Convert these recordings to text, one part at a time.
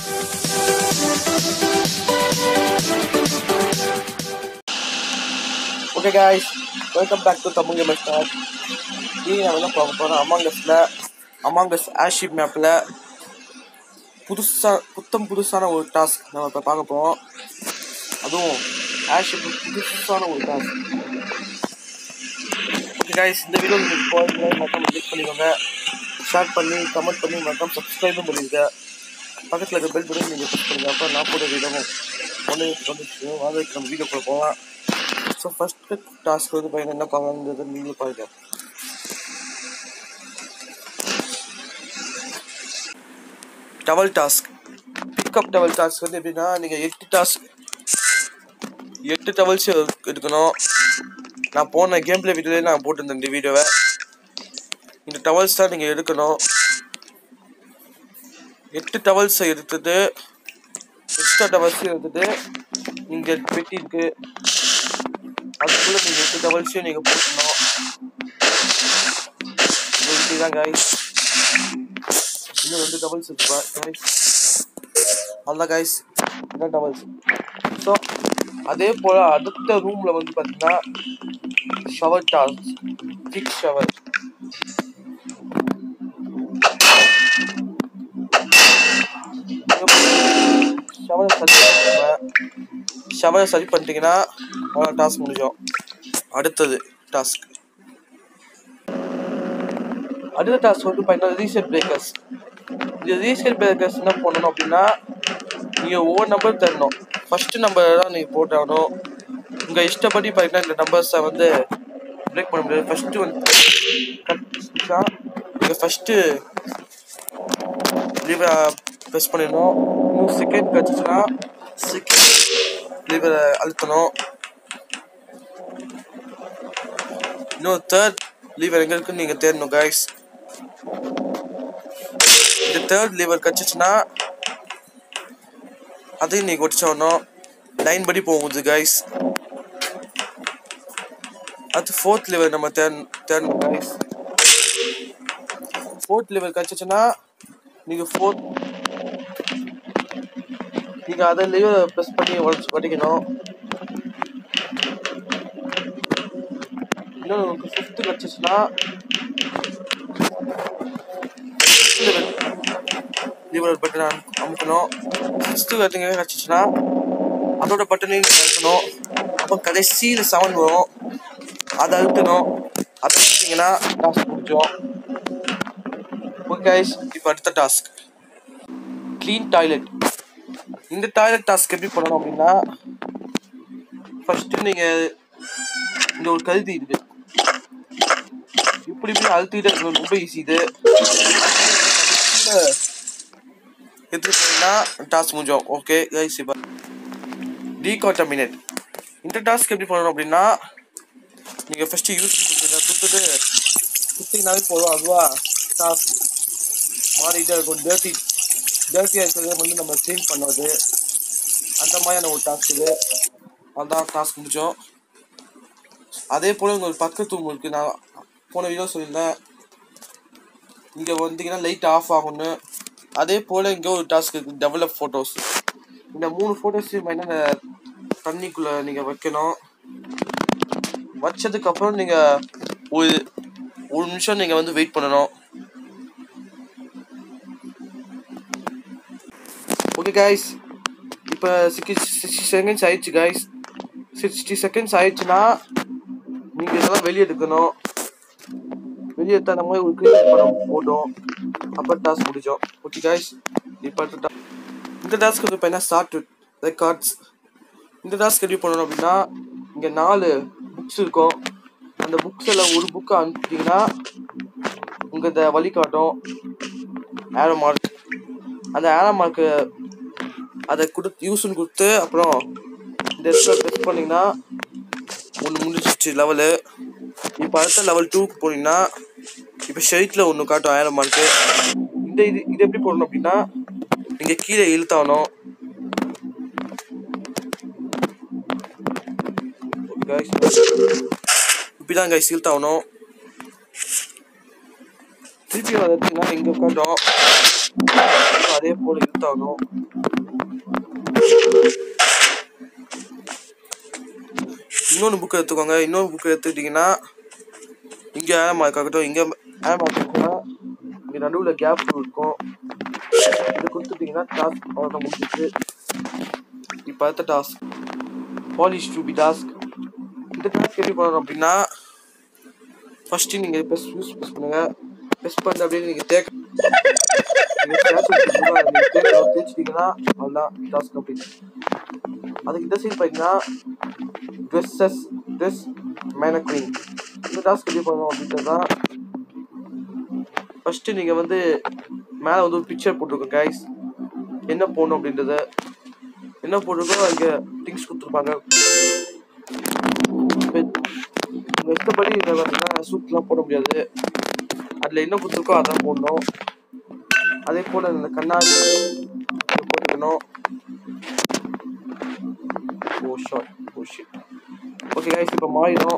Okay guys, welcome back to Tamil Gamer Star. Today I will talk about Among Us Airship map la புதுசான ஒரு task நம்ம இப்ப பார்க்க போறோம். அதுவும் Airship புதுசான ஒரு டாஸ்க். Okay guys, இந்த வீடியோ உங்களுக்கு பிடிச்சிருந்தா மறக்காம லைக் பண்ணிக்கோங்க, ஷேர் பண்ணி கமெண்ட் பண்ணி மறக்காம சப்ஸ்கிரைப் பண்ணிடுங்க. பக்கத்துல இருக்க பெல் பட்டனை நீங்க பிரஸ் பண்ணுங்க. அப்ப நான் போடுற வீடியோ வந்துச்சு. வாங்க நம்ம வீடியோக்குள்ள போகலாம். So first task வந்து பாருங்க என்ன பண்ணலாம்ன்றது நீங்க பாருங்க. Towel task, pickup towel task வந்து எப்படின்னா நீங்க 8 டவல்ஸ் எடுக்கணும். நான் போன கேம் பிளே வீடியோல நான் போட்டிருந்தேன் இந்த வீடியோவை. இந்த டவல்ஸ் தான் நீங்க எடுக்கணும். 8 டவல்ஸ் எடுத்துட்டு எக்ஸ்ட்ரா டவல்ஸ் எடுத்துட்டு இங்க பெட்டி இருக்கு, அதுக்குள்ள நீங்க 8 டவல்ஸையும் நீங்க போட்டணும். இதுதான் கைஸ், இன்னும் 2 டவல்ஸ் இருக்குப்பா கைஸ். அதான் கைஸ், இதான் டவல்ஸ். ஸோ அதே போல அடுத்த ரூம்ல வந்து பார்த்தீங்கன்னா ஷவர் டாஸ்க், கிக் ஷவர். ஷவரை சரி பண்ணிட்டீங்கன்னா டாஸ்க் முடிஞ்சோம். அடுத்த டாஸ்க் வந்து பார்த்தீங்கன்னா ரீசெட் பிரேக்கர்ஸ். இந்த ரீசெட் பிரேக்கர்ஸ் என்ன பண்ணணும் அப்படின்னா நீங்கள் ஒவ்வொரு நம்பர் தரணும். ஃபர்ஸ்ட் நம்பர் தான் நீங்கள் போட்டாகணும். உங்கள் இஷ்டப்படி பார்த்தீங்கன்னா இந்த நம்பர்ஸை வந்து பிரேக் பண்ண முடியாது. ஃபர்ஸ்ட் வந்து கட்டிச்சா நீங்கள் ஃபர்ஸ்ட்டு லீவரை ப்ரெஸ் பண்ணிடணும். இன்னும் செகண்ட் கட்டிச்சுன்னா செகண்ட் லீவரை அழுத்தணும். இன்னும் தேர்ட் லீவர் எங்க இருக்குன்னு நீங்கள் தேடணும் கைஸ். இந்த தேர்ட் லீவர் கடிச்சிச்சுன்னா அதையும் நீங்கள் ஒடிச்சோடணும். 9 படி போகுது கைஸ். அது ஃபோர்த் லெவல் நம்ம தேடணும் கைஸ். ஃபோர்த் லெவல் கடிச்சிச்சுன்னா நீங்கள் அதை லெவல் ப்ரெஸ் பண்ணி உடைக்கணும். இன்னொன்று உங்களுக்கு ஃபிஃப்த்து கடிச்சிச்சுன்னா லெவல் பட்டனை அமுக்கணும். சிக்ஸ்த்து கடிச்சிச்சுன்னா அதோட பட்டனையும் அழுத்தணும். அப்போ கடைசியில் 7 வரும், அதை அழுத்தணும். அதை அழுத்திங்கன்னா டாஸ்க் முடிச்சோம். ஓகே கைஸ், இப்போ அடுத்த டாஸ்க் க்ளீன் டாய்லெட். இந்த டாய்லெட் டாஸ்க் எப்படி பண்ணணும் அப்படின்னா ஃபர்ஸ்ட்டு நீங்கள் இந்த ஒரு கருதி இருக்கு, இப்படி அழுத்திட்டு இருக்கிறது ரொம்ப ஈஸி. இது எடுத்துட்டு போனீங்கன்னா டாஸ்க் முடிஞ்சோம். ஓகே கைஸ், இப்போ டீகான்டாமினேட். இந்த டாஸ்க் எப்படி பண்ணணும் அப்படின்னா நீங்கள் ஃபஸ்ட்டு யூஸ் குத்திங்கனாவே போதும். அதுவா டாஸ்க் மாறிட்டே இருக்கும். டர்ட்டியாக இருக்கிறத வந்து நம்ம க்ளீன் பண்ணுவது, அந்த மாதிரியான ஒரு டாஸ்க் இது. அதுதான் டாஸ்க் முடிச்சோம். அதே போல் உங்களுக்கு பக்கத்து ரூம் இருக்குது. நான் போன வீடியோ சொல்லியிருந்தேன் இங்கே வந்தீங்கன்னா லைட் ஆஃப் ஆகும்னு. அதே போல் இங்கே ஒரு டாஸ்க் இருக்குது, டெவலப் ஃபோட்டோஸ். இந்த 3 ஃபோட்டோஸையும் இந்த தண்ணிக்குள்ளே நீங்கள் வைக்கணும். வச்சதுக்கப்புறம் நீங்கள் ஒரு நிமிஷம் நீங்கள் வந்து வெயிட் பண்ணணும். ஓகே கைஸ், இப்போ 60 செகண்ட்ஸ் ஆயிடுச்சு கைஸ். 60 செகண்ட்ஸ் ஆயிடுச்சுன்னா நீங்கள் இதெல்லாம் வெளியே எடுக்கணும். வெளியே எடுத்தால் அந்த மாதிரி ஒரு கிரீன் படம் போட்டோம். அப்போ டாஸ்க் முடிச்சோம். ஓகே கைஸ், இப்போ இந்த டாஸ்க் வந்து இப்போ என்ன ஸ்டார்ட் ரெக்கார்ட்ஸ். இந்த டாஸ்க் எப்படி பண்ணணும் அப்படின்னா இங்கே 4 புக்ஸ் இருக்கும். அந்த புக்ஸில் ஒரு புக்கை அனுப்பிட்டிங்கன்னா உங்கள் இந்த வழிகாட்டும் ஏரோ மார்க். அந்த ஏரோ மார்க்கு அதை யூஸ்ன்னு கொடுத்து அப்புறம் இந்த இடத்துல ப்ரெஸ் பண்ணிங்கன்னா ஒன்று முடிஞ்சிச்சு லெவலு. இப்போ அடுத்த லெவல் 2க்கு போனீங்கன்னா இப்போ ஷெய்ட்டில் ஒன்று காட்டும் ஏரோ மார்க்கு. இது எப்படி போடணும் அப்படின்னா நீங்கள் கீழே இழுத்தாகணும். இப்படிதான் கைஸ் இழுத்தாகணும். திருப்பி வந்தீங்கன்னா இங்கே காட்டும் அதே போல இழுத்தாகணும். இன்னொன்று புக் எடுத்துக்கோங்க. இன்னொரு புக் எடுத்துக்கிட்டிங்கன்னா இங்கே ஏர் மார்க் ஆகட்டும், இங்கே ஏர் மார்க் ஆகுதுன்னா இங்கே நடுவில் கேப் இருக்கும். இது கொடுத்துட்டிங்கன்னா டாஸ்க் அவ்வளோதான் முடிஞ்சிச்சு. இப்போ அடுத்த டாஸ்க் பாலிஷ் ரூபி டாஸ்க். இந்த டாஸ்க் எப்படி பண்ணணும் அப்படின்னா ஃபஸ்ட்டு நீங்கள் ப்ரெஸ் பண்ணுங்கள். ப்ரெஸ் பண்ணி அப்படியே நீங்கள் தேய்ச்சிட்டிங்கன்னா அவ்வளோதான் டாஸ்க் கம்ப்ளீட். அதுக்கு இந்த சைட் பார்த்தீங்கன்னா ட்ரெஸ் மேனக்வின். இந்த டாஸ்க் எப்படி பண்ணணும் அப்படின்றது தான். ஃபஸ்ட்டு நீங்கள் வந்து மேலே வந்து ஒரு பிக்சர் போட்டிருக்கோம் கைஸ். என்ன போடணும் அப்படின்றத என்ன போட்டிருக்கோ அங்கே திங்ஸ் கொடுத்துருப்பாங்க. உங்கள் இஷ்டப்படி இதில் பார்த்தீங்கன்னா சூட்லாம் போட முடியாது. அதில் என்ன கொடுத்துருக்கோ அதான் போடணும். அதே போல் இந்த கண்ணாடி போட்டுக்கணும். ஓகே கைஸ், இப்போ மாறிடும்.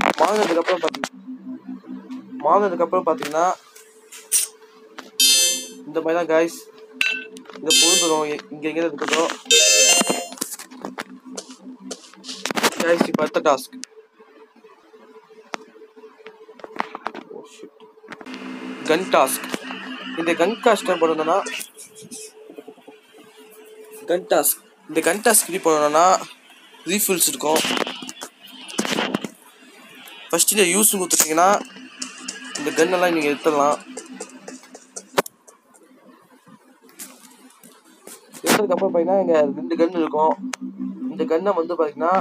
மாறினதுக்கப்புறம் பார்த்தீங்கன்னா இந்த மாதிரி தான் கைஸ். இதை பொருந்துடும் இங்கே எங்கே இருக்கட்டும் கைஸ். இப்போ அடுத்த டாஸ்க் கன் டாஸ்க். இந்த கன் டாஸ்க் பண்ணணும்னா இந்த கன் டாஸ்க் எப்படி பண்ணணும்னா ரீஃபில்ஸ் இருக்கும். ஃபஸ்ட்டு இதை யூஸ் கொடுத்துட்டிங்கன்னா இந்த கன்னெல்லாம் நீங்கள் எடுத்துடலாம். எடுத்ததுக்கப்புறம் பார்த்தீங்கன்னா இங்கே 2 கன் இருக்கும். இந்த கன்னை வந்து பார்த்தீங்கன்னா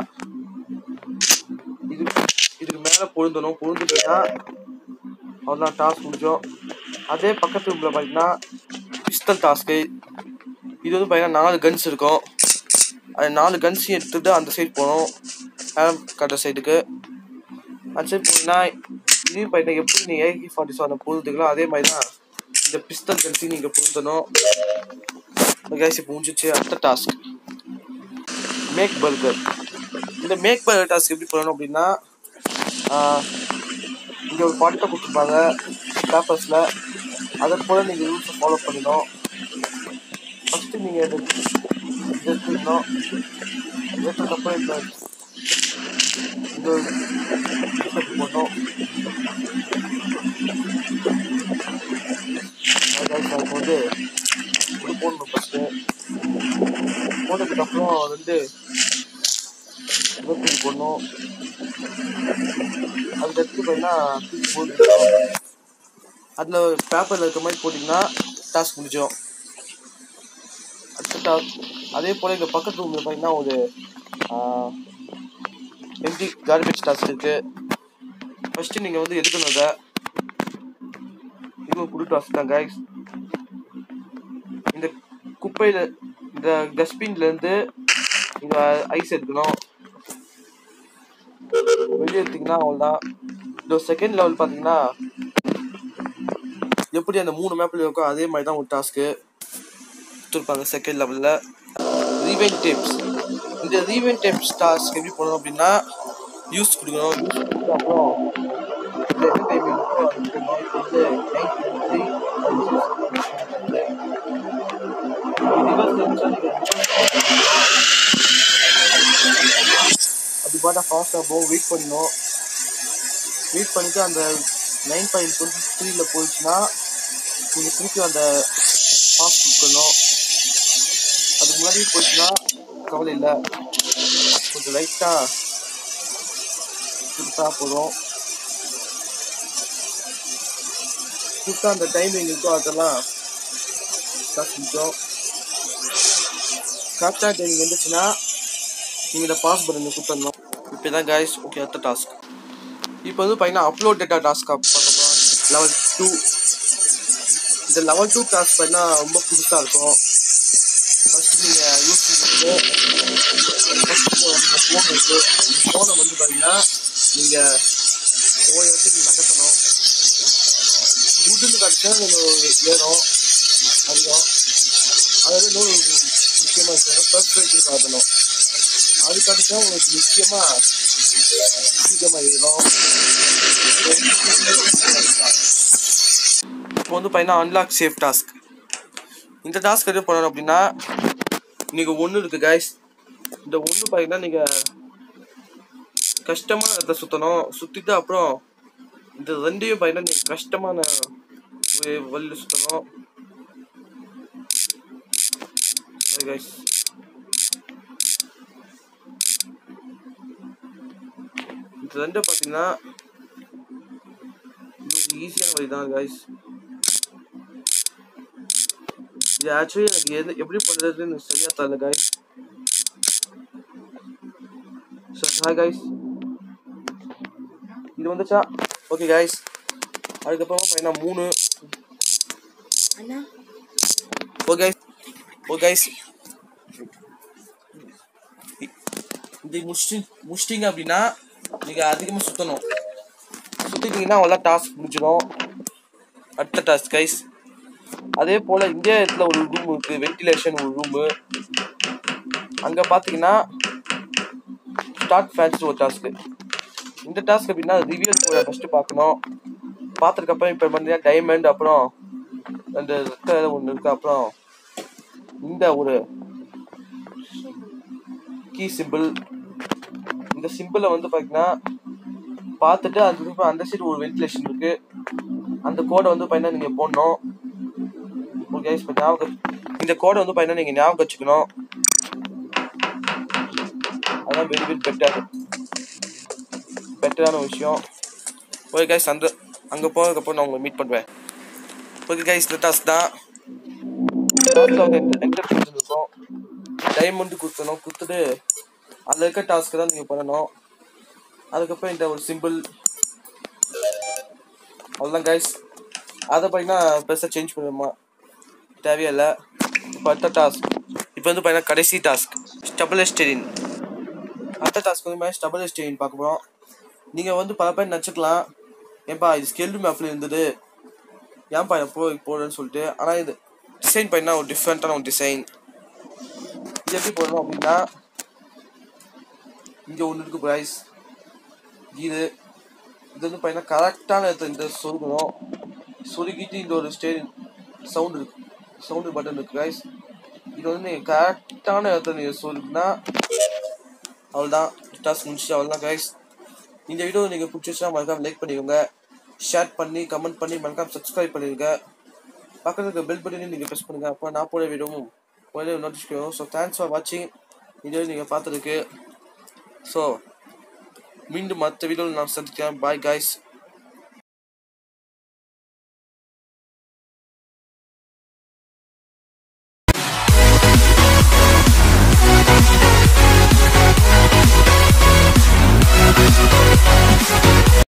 இதுக்கு மேலே பொருந்தணும். பொருந்துட்டீங்கன்னா அவ்வளோதான் டாஸ்க் முடிஞ்சோம். அதே பக்கத்து ரூமில் பார்த்தீங்கன்னா பிஸ்டல் டாஸ்க்கு. இது வந்து பார்த்தீங்கன்னா 4 கன்ஸ் இருக்கும். அது 4 கன்ஸையும் எடுத்துகிட்டு அந்த சைடு போகணும். கட்ட சைடுக்கு அந்த சைடு போனீங்கன்னா இதையும் பார்த்தீங்கன்னா எப்படி நீங்கள் AK-47 பொருந்துங்களோ அதே மாதிரி தான் இந்த பிஸ்டல் கன்ஸையும் நீங்கள் பொருந்தணும். கைஸ் இப்போ முடிஞ்சிச்சு. அடுத்த டாஸ்க் மேக் பர்கர். இந்த மேக் பர்கர் டாஸ்க் எப்படி பண்ணணும் அப்படின்னா இங்கே ஒரு பாட்டை கொடுத்துருப்பாங்க பேப்பர்ஸில். அதை போல் நீங்கள் ரூல்ஸை ஃபாலோ பண்ணணும். ஃபஸ்ட்டு நீங்கள் எடுத்துக்கணும். எடுத்ததுக்கப்புறம் இந்த போட்டோம். அதுக்கு வந்து இப்படி போடணும். ஃபஸ்ட்டு போட்டதுக்கப்புறம் 2 போடணும். அதுக்கு எடுத்து போயின்னா போட்டுக்கணும். அதில் பேப்பரில் இருக்க மாதிரி போட்டிங்கன்னா டாஸ்க் முடிஞ்சோம். அடுத்த டாஸ்க் அதே போல் எங்கள் பக்கத்து ரூமில் பார்த்தீங்கன்னா ஒரு எம்டி கார்பேஜ் டாஸ்க் இருக்குது. ஃபஸ்ட்டு நீங்கள் வந்து எடுக்கணும். அதை இதுவும் புது டாஸ்க் தான் கைஸ். இந்த குப்பையில் இந்த டஸ்ட்பின்லேருந்து நீங்கள் ஐஸ் எடுக்கணும். வெளியே எடுத்திங்கன்னா அவ்வளோதான். இந்த செகண்ட் லெவல் பார்த்தீங்கன்னா எப்படி அந்த 3 மேப்பில் இருக்கோ அதே மாதிரி தான் ஒரு டாஸ்க்கு கொடுத்துருப்பாங்க செகண்ட் லெவலில். Rewind tapes. இந்த ரீவைண்ட் டேப்ஸ் டாஸ்க் எப்படி போடணும் அப்படின்னா யூஸ் கொடுக்கணும். யூஸ் கொடுத்து அப்புறம் இந்த என்ன டைமிங் இருக்கோ அதுக்கு வந்து 9:53 அப்படி பார்த்தா ஃபாஸ்ட்டாக போகும். வெயிட் பண்ணணும். வெயிட் பண்ணிவிட்டு அந்த 9:23 போயிடுச்சுன்னா நீங்கள் திருப்பி அந்த ஃபாஸ்ட் கொடுக்கணும். அதுக்கு முன்னாடி போயிடுச்சுன்னா கவலை இல்லை. கொஞ்சம் லைட்டாக கொடுத்தா போதும். கொடுத்தா அந்த டைமிங் இருக்கோ அதெல்லாம் காமிச்சோம். கரெக்டாக டைமிங் வந்துச்சுன்னா நீங்கள் இந்த பாஸ் பட்டன் கொடுத்துடணும். இப்போ தான் கைஸ். ஓகே அடுத்த டாஸ்க் இப்போ வந்து பார்த்தீங்கன்னா அப்லோட் டேட்டா டாஸ்க்காக பார்க்கலாம். லெவல் 2. இந்த லெவல் 2 டாஸ்க் பார்த்தீங்கன்னா ரொம்ப புதுசாக இருக்கும். ஃபஸ்ட்டு நீங்கள் யூஸ் பண்ணிட்டு ஃபோன் இருக்குது. ஃபோனை வந்து பார்த்தீங்கன்னா நீங்கள் ஒவ்வொரு இடத்துக்கு நகர்த்தணும். குட்டுன்னு கிடச்சா நீங்கள் ஏறும் அதிகம். அதாவது இன்னொரு முக்கியமாக இருக்கணும் ஃபர்ஸ்ட் ரேட்டிங் காட்டணும். அதுக்கு அடுத்தா உங்களுக்கு முக்கியமாக சீக்கிரமாக ஏறும். இப்போ வந்து பார்த்தீங்கன்னா அன்லாக் சேஃப் டாஸ்க். இந்த டாஸ்க் எது பண்ணணும் அப்படின்னா நீங்கள் ஒன்று இருக்குது கைஸ். இந்த ஒன்று பார்த்தீங்கன்னா நீங்கள் கஷ்டமான இடத்த சுற்றணும். சுற்றிட்டு அப்புறம் இந்த ரெண்டையும் பார்த்தீங்கன்னா நீங்கள் கஷ்டமான ஒரு வழியில் சுற்றணும். கைஸ் இந்த ரெண்டை பார்த்தீங்கன்னா ஈஸியான வழி தான் கைஸ். இது ஆக்சுவலி எனக்கு எப்படி பண்ணுறதுன்னு எனக்கு சரியாக தரல கைஸ். ஸோ ஹாய் கைஸ், இது வந்துச்சா? ஓகே கைஸ், அதுக்கப்புறமா பார்த்தீங்கன்னா 3 கைஸ் இது முடிச்சிட்டிங்க அப்படின்னா நீங்கள் அதிகமாக சுற்றணும். சுற்றிட்டிங்கன்னா அவ்வளோ டாஸ்க் முடிஞ்சிடும். அடுத்த டாஸ்க் கைஸ், அதே போல் இந்தியா இடத்துல ஒரு ரூம் இருக்குது, வென்டிலேஷன் ஒரு ரூமு. அங்கே பார்த்தீங்கன்னா ஸ்டார்ட் ஃபேன்ஸ் ஒரு டாஸ்க்கு. இந்த டாஸ்க் அப்படின்னா ரிவியூல் கூட ஃபஸ்ட்டு பார்க்கணும். பார்த்ததுக்கப்புறம் இப்போ பார்த்தீங்கன்னா டைமண்ட், அப்புறம் அந்த ஒன்று இருக்குது, அப்புறம் இந்த ஒரு கீ சிம்பிள். இந்த சிம்பிளை வந்து பார்த்தீங்கன்னா பார்த்துட்டு அதுக்கப்புறம் அந்த சைடு ஒரு வென்டிலேஷன் இருக்குது, அந்த கோடை வந்து பார்த்தீங்கன்னா நீங்கள் போடணும். ஓகே, இப்போ ஞாபகம் இந்த கோடை வந்து பார்த்தீங்கன்னா நீங்கள் ஞாபகம் வச்சுக்கணும். அதான் வெரி பெட்டரான விஷயம். ஓகே கைஸ், அங்கே போனதுக்கப்புறம் நான் உங்களை மீட் பண்ணுவேன். ஓகே கைஸ், இந்த டாஸ்க் தான். இருக்கும் டைமண்ட் கொடுத்தணும். கொடுத்துட்டு அதில் இருக்க டாஸ்க்கு தான் நீங்கள் பண்ணணும். அதுக்கப்புறம் இந்த ஒரு சிம்பிள், அவ்வளோதான் கைஸ். அதை பார்த்தீங்கன்னா பெருசாக சேஞ்ச் பண்ணுமா தேவையில்லை. இப்போ அடுத்த டாஸ்க், இப்போ வந்து பார்த்தீங்கன்னா கடைசி டாஸ்க் ஸ்டபிள் ஸ்டெரின். அடுத்த டாஸ்க் வந்து ஸ்டபிள் ஸ்டெரின் பார்க்க போகிறோம். நீங்கள் வந்து பல பேர் நினச்சிக்கலாம், ஏன்பா இது ஸ்கெல்டு மேப்பில் இருந்தது, ஏன்பா போடுறேன்னு சொல்லிட்டு. ஆனால் இது டிசைன் பார்த்தீங்கன்னா ஒரு டிஃப்ரெண்ட்டான ஒரு டிசைன். இது எப்படி போடணும் அப்படின்னா இங்கே ஒன்று இருக்குது ப்ரைஸ். இது வந்து பார்த்தீங்கன்னா கரெக்டான இடத்துல இந்த சொருகணும். சொருகிட்டு இந்த ஒரு சவுண்டு பட்டன் இருக்குது ப்ரைஸ். இது வந்து நீங்கள் கரெக்டான இடத்துல நீங்கள் சொருகுனா அவ்வளோதான், டாஸ்க் முடிச்சு. அவ்வளோதான் கைஸ். இந்த வீடியோ நீங்கள் பிடிச்சிச்சுன்னா மறக்காம லைக் பண்ணிக்கோங்க, ஷேர் பண்ணி கமெண்ட் பண்ணி மறக்காம சப்ஸ்கிரைப் பண்ணிடுங்க. பக்கத்தில் இருக்க பெல் பட்டனையும் நீங்கள் ப்ரெஸ் பண்ணுங்கள், அப்போ நான் போட வீடியோவும் உடனே நோட்டிஃபிகேஷன் வரும். ஸோ தேங்க்ஸ் ஃபார் வாட்சிங். வீடியோ நீங்கள் பார்த்ததுக்கு. ஸோ மீண்டும் மற்ற வீடியோவில் நான் சந்திக்கிறேன். Bye guys.